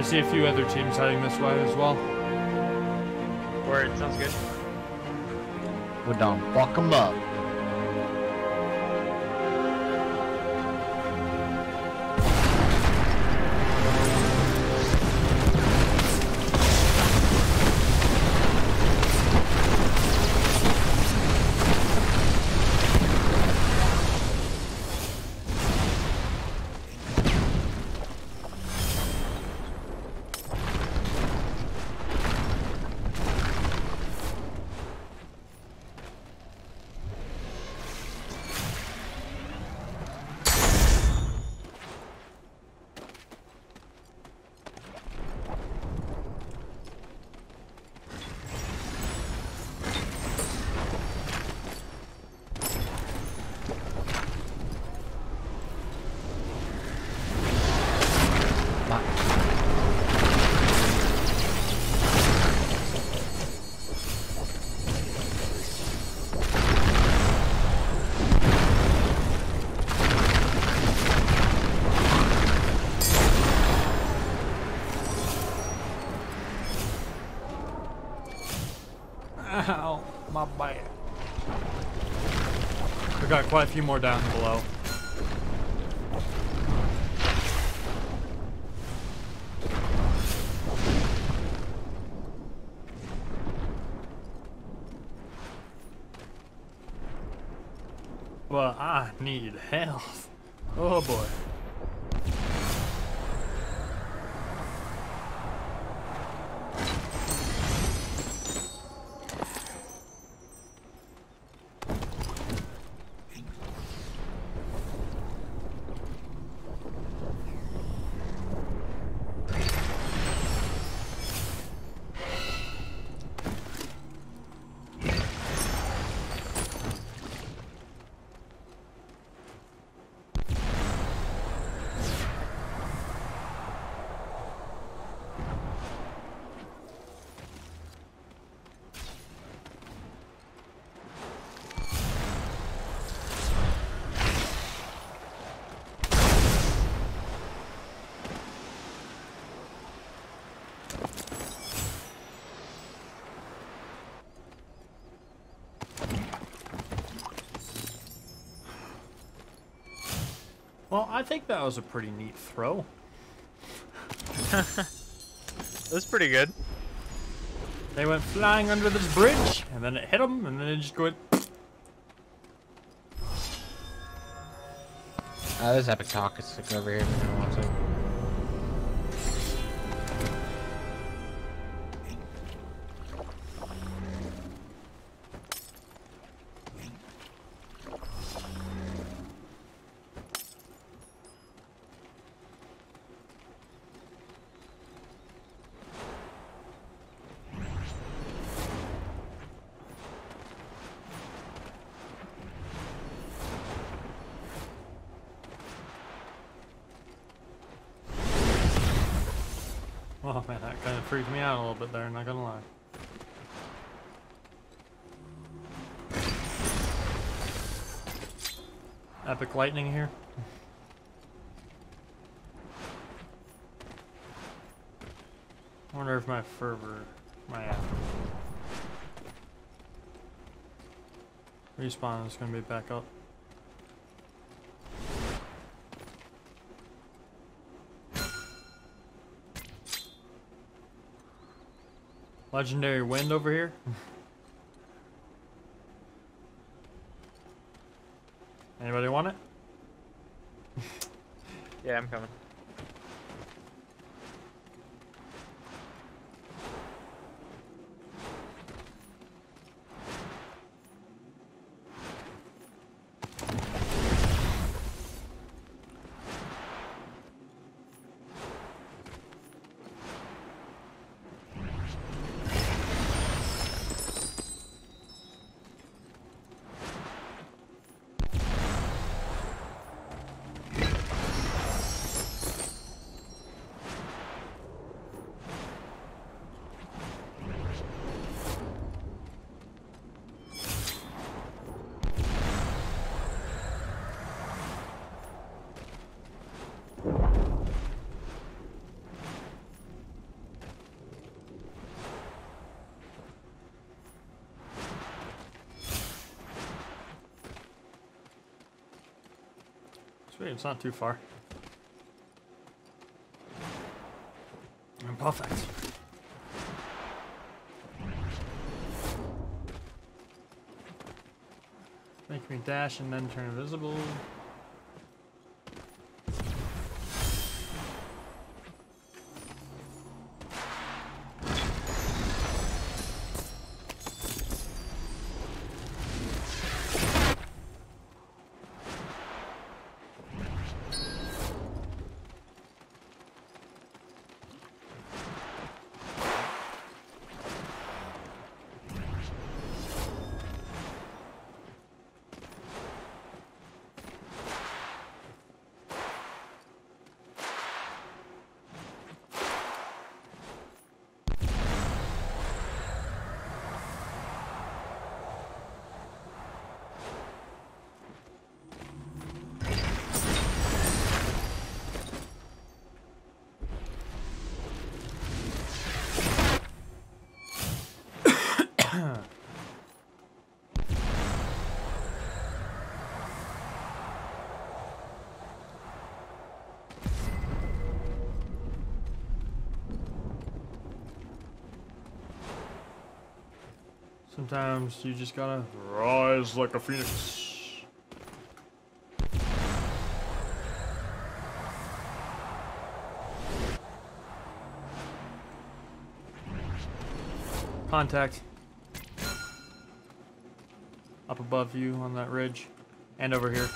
see a few other teams heading this way as well. Word, sounds good. We're done. Fuck them up. Ow, my back. We got quite a few more down below. Well, I need health. Oh boy. Well, I think that was a pretty neat throw. That was pretty good. They went flying under this bridge, and then it hit them, and then it just went. There's Epic Talk. It's like over here if you want to. Oh man, that kind of freaked me out a little bit there, not gonna lie. Epic lightning here. I wonder if my fervor, respawn is gonna be back up. Legendary wind over here. Anybody want it? Yeah, I'm coming. Sweet, it's not too far. Perfect. Make me dash and then turn invisible. Sometimes you just gotta rise like a phoenix. Contact. Up above you on that ridge. And over here.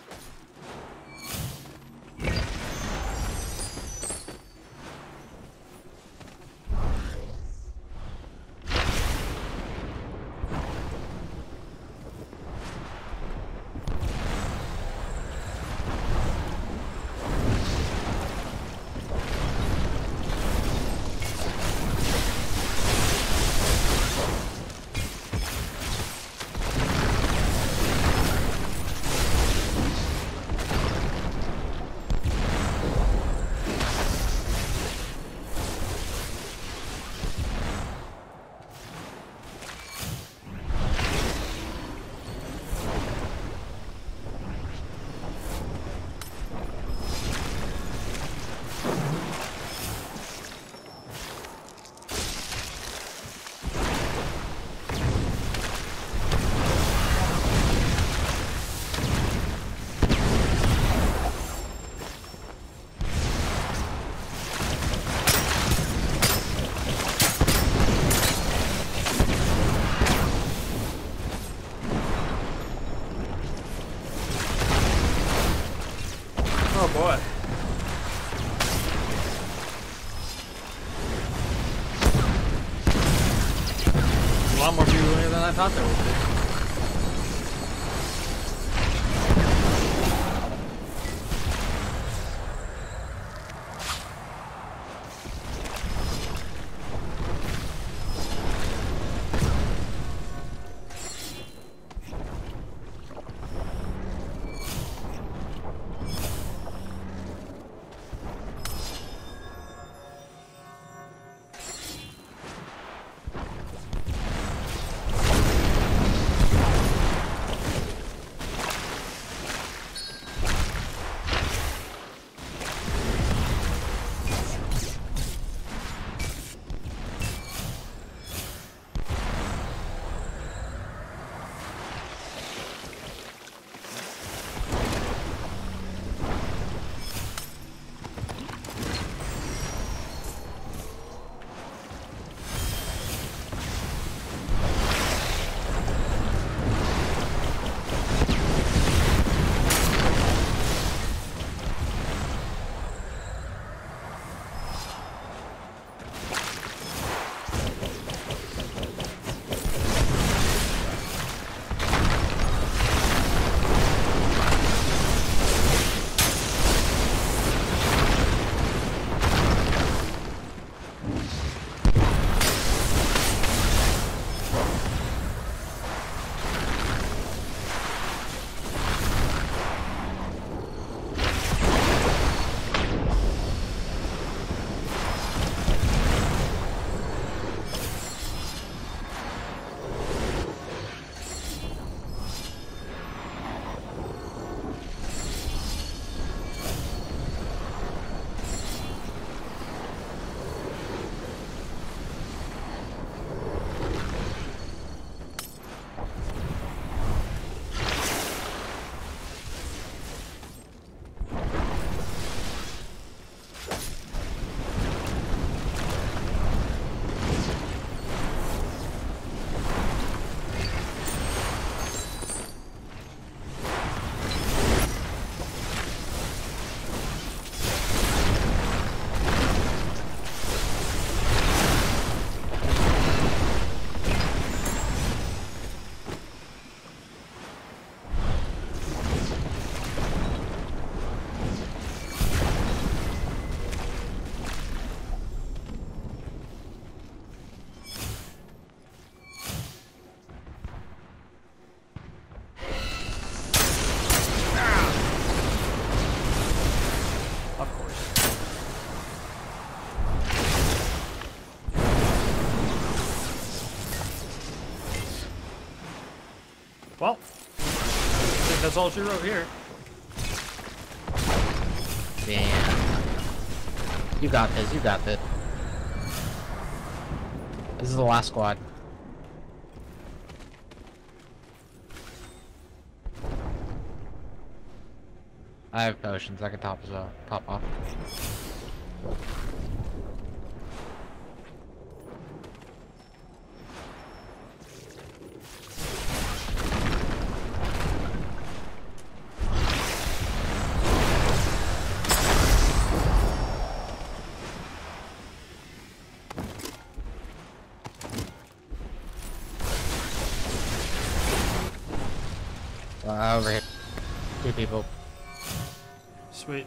Oh boy. A lot more people here than I thought there would be. Well, I think that's all she wrote here. Damn. You got this, you got this. This is the last squad. I have potions, I can top off. Over here. 2 people. Sweet.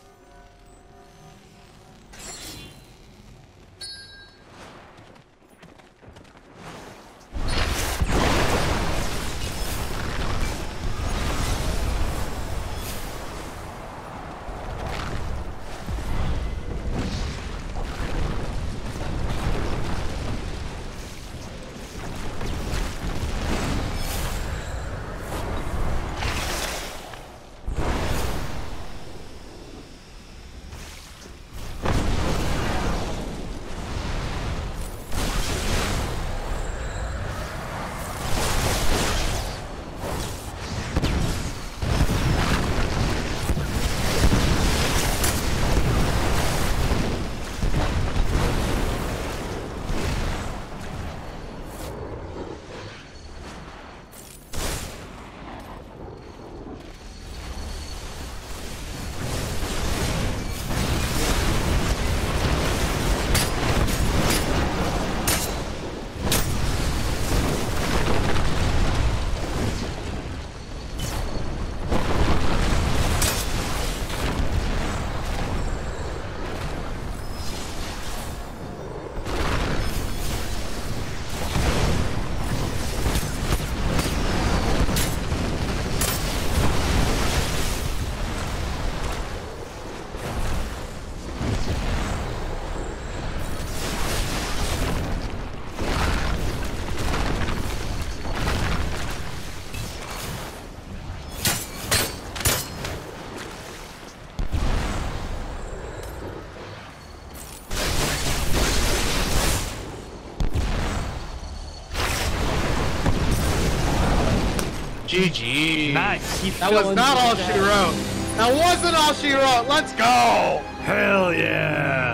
GG. Nice. He That fell was into not the all shadow. she wrote. That wasn't all she wrote. Let's go. Hell yeah.